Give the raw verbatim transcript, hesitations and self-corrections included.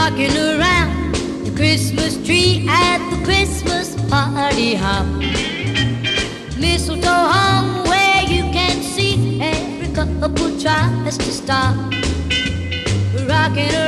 rocking around the Christmas tree at the Christmas party hop. Mistletoe hung where you can see every couple tries to stop. Rocking around